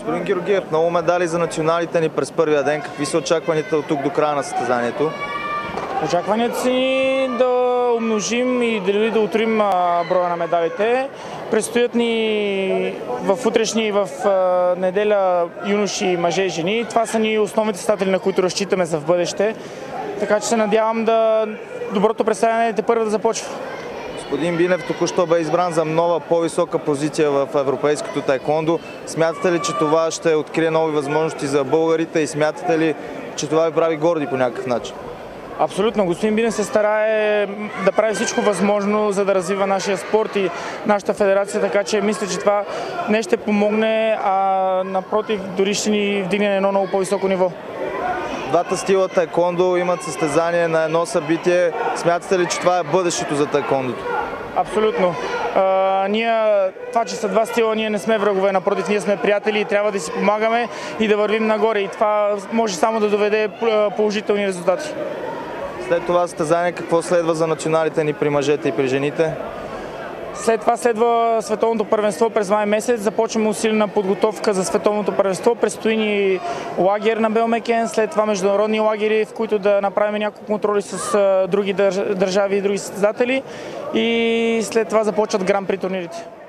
Господин Георгиев, много медали за националите ни през първия ден. Какви са очакванията от тук до края на състезанието? Очакванията си ни да умножим и дали да утроим броя на медалите. Предстоят ни в утрешни и в неделя юноши, мъже и жени. Това са ни основните състезатели, на които разчитаме за в бъдеще. Така че се надявам доброто представяне първо да започва. Господин Бинев току-що бе избран за нова, по-висока позиция в европейското таеквондо. Смятате ли, че това ще открие нови възможности за българите и смятате ли, че това ви прави горди по някакъв начин? Абсолютно. Господин Бинев се старае да прави всичко възможно, за да развива нашия спорт и нашата федерация, така че мисля, че това не ще помогне, а напротив, дори ще ни вдигне на едно много по-високо ниво. Двата стила таеквондо имат състезание на едно събитие. Смятате ли, че това е бъдещето за таеквондото? Абсолютно. Това, че са два стила, ние не сме врагове, напротив, ние сме приятели и трябва да си помагаме и да вървим нагоре. И това може само да доведе положителни резултати. След това състезание какво следва за националите ни при мъжете и при жените? След това следва световното първенство през май месец. Започваме усилена подготовка за световното първенство. Предстои ни лагер на Белмекен, след това международни лагери, в които да направим няколко контроли с други държави и други състезатели. И след това започват гран-при турнирите.